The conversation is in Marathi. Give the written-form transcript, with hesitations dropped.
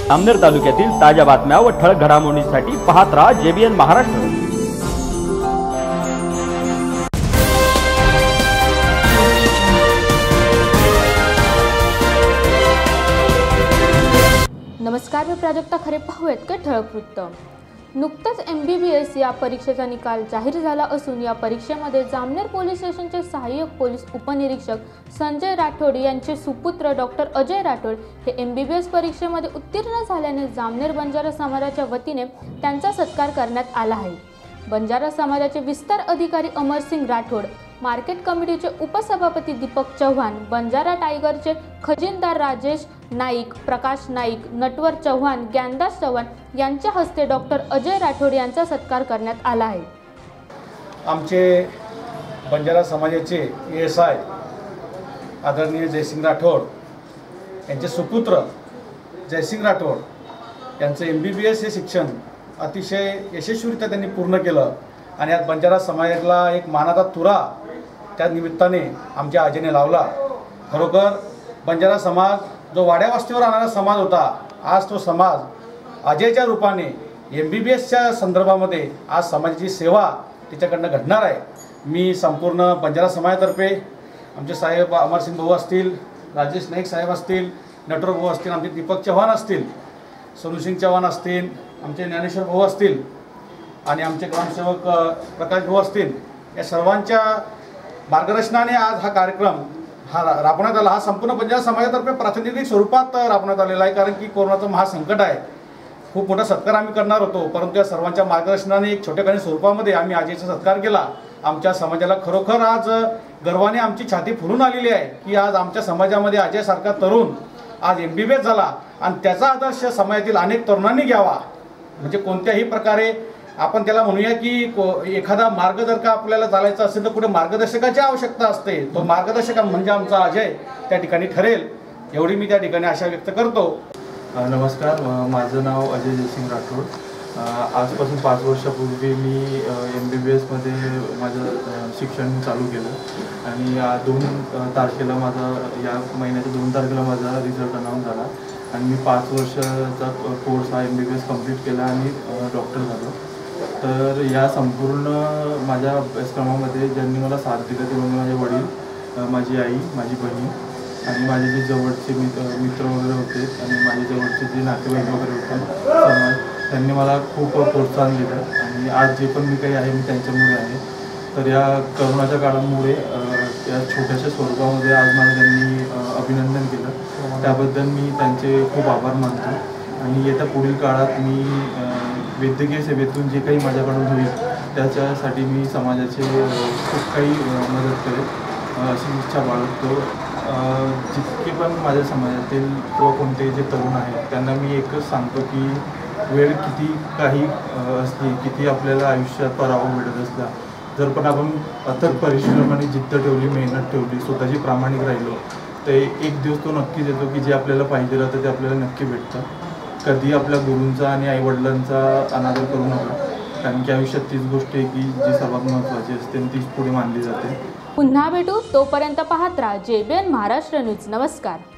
जामनेर तालुक्यातील ताज्या बातम्या व ठळक घडामोडींसाठी पाहत राहा JBN महाराष्ट्र। नमस्कार, मी प्राजक्ता खरे। पाहूयात का ठळक वृत्त। नुकताच MBBS या परीक्षेचा निकाल जाहीर झाला असून या परीक्षेमध्ये जामनेर पोलीस स्टेशनचे सहाय्यक पोलीस उपनिरीक्षक संजय राठोड यांचे सुपुत्र डॉक्टर अजय राठोड हे MBBS परीक्षेमध्ये उत्तीर्ण झाल्याने जामनेर बंजारा समाजाच्या वतीने त्यांचा सत्कार करण्यात आला आहे। बंजारा समाजाचे विस्तार अधिकारी अमरसिंग राठोड, मार्केट कमिटीचे उपसभापती दीपक चव्हाण, बंजारा टायगरचे खजिनदार राजेश नाईक, प्रकाश नाईक, नटवर चव्हाण, ज्ञानदास चव्हाण यांच्या हस्ते डॉक्टर अजय राठोड यांचा सत्कार करण्यात आला आहे। आमचे बंजारा समाजाचे ASI आदरणीय जयसिंग राठोड यांचे सुपुत्र जयसिंग राठोड यांचं MBBS हे शिक्षण अतिशय यशस्वीरित्या त्यांनी पूर्ण केलं आणि आज बंजारा समाजाला एक मानाचा तुरा त्या निमित्ताने आमच्या आजीने लावला। खरोखर बंजारा समाज जो वाड्या वस्तीवर राहणारा समाज होता, आज तो समाज अजयच्या रूपाने MBBSच्या संदर्भामध्ये आज समाजाची सेवा तिच्याकडनं घडणार आहे। मी संपूर्ण बंजारा समाजातर्फे आमचे साहेब अमरसिंग भाऊ असतील, राजेश नाईक साहेब असतील, नटवर भाऊ असतील, आमचे दीपक चव्हाण असतील, सोनूसिंग चव्हाण असतील, आमचे ज्ञानेश्वर भाऊ असतील आणि आमचे ग्रामसेवक प्रकाश भाऊ असतील, या सर्वांच्या मार्गदर्शनाने आज हा कार्यक्रम राबवण्यात आला। हा संपूर्ण बंजारा समाजातर्फे प्रातिनिधिक स्वरूपात राबवण्यात आलेला आहे, कारण की कोरोनाचं महासंकट आहे। खूप मोठा सत्कार आम्ही करणार होतो, परंतु या सर्वांच्या मार्गदर्शनाने एक छोट्याखानी स्वरूपामध्ये आम्ही आजीचा सत्कार केला। आमच्या समाजाला खरोखर आज गर्वाने आमची छाती फुलून आलेली आहे की आज आमच्या समाजामध्ये अजयसारखा तरुण आज MBBS झाला आणि त्याचा आदर्श समाजातील अनेक तरुणांनी घ्यावा। म्हणजे कोणत्याही प्रकारे आपण त्याला म्हणूया की एखादा मार्ग जर का आपल्याला चालायचा असेल तर कुठे मार्गदर्शकाची आवश्यकता असते, तो मार्गदर्शक म्हणजे आमचा अजय त्या ठिकाणी ठरेल, एवढी मी त्या ठिकाणी आशा व्यक्त करतो। नमस्कार, माझं नाव अजय जयसिंग राठोड। आजपासून 5 वर्षापूर्वी मी MBBSमध्ये माझं शिक्षण चालू केलं आणि 2 तारखेला माझा या महिन्याच्या 2 तारखेला माझा रिझल्ट अनाऊन्स झाला आणि मी 5 वर्षाचा कोर्स हा MBBS कंप्लीट केला आणि डॉक्टर झालो। तर या संपूर्ण माझ्या अभ्यासक्रमामध्ये ज्यांनी मला साथ दिलं ते म्हणजे माझे वडील, माझी आई, माझी बहीण आणि माझे जे जवळचे मित्र वगैरे होते आणि माझे जवळचे जे नातेवाईक वगैरे होते समाज, त्यांनी मला खूप प्रोत्साहन दिलं आणि आज जे पण मी काही आहे मी त्यांच्यामुळे आहे। तर या करोनाच्या काळामुळे या छोट्याशा स्वरूपामध्ये आज मला त्यांनी अभिनंदन केलं, त्याबद्दल मी त्यांचे खूप आभार मानतो आणि येत्या पुढील काळात मी वैद्यकीय सेवेतून जे काही माझ्याकडून होईल त्याच्यासाठी मी समाजाचे खूप काही मदत करेल अशी इच्छा बाळगतो। जितके पण माझ्या समाजातील किंवा कोणते जे तरुण आहेत त्यांना मी एकच सांगतो की वेळ किती काही असली, किती आपल्याला आयुष्यात पराभव भेटत असला, जर पण आपण अथक परिश्रम आणि जिद्द ठेवली, मेहनत ठेवली, स्वतःची प्रामाणिक राहिलो तर एक दिवस तो नक्कीच येतो की जे आपल्याला पाहिजे राहतं ते आपल्याला नक्की भेटतं। कधी आपल्या गुरूंचा आणि आईवडिलांचा अनादर करू नका, कारण की आयुष्यात तीच गोष्ट आहे की जी सर्वात महत्त्वाची असते आणि तीच पुढे मानली जाते। पुन्हा भेटू, तोपर्यंत पाहत राहा JBN महाराष्ट्र न्यूज। नमस्कार।